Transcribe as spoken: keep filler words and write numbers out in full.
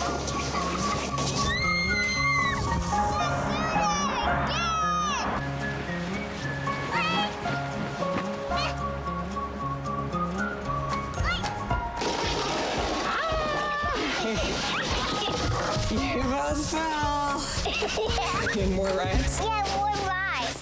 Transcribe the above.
You both fell. Yeah. Need more rides? Yeah, more rides.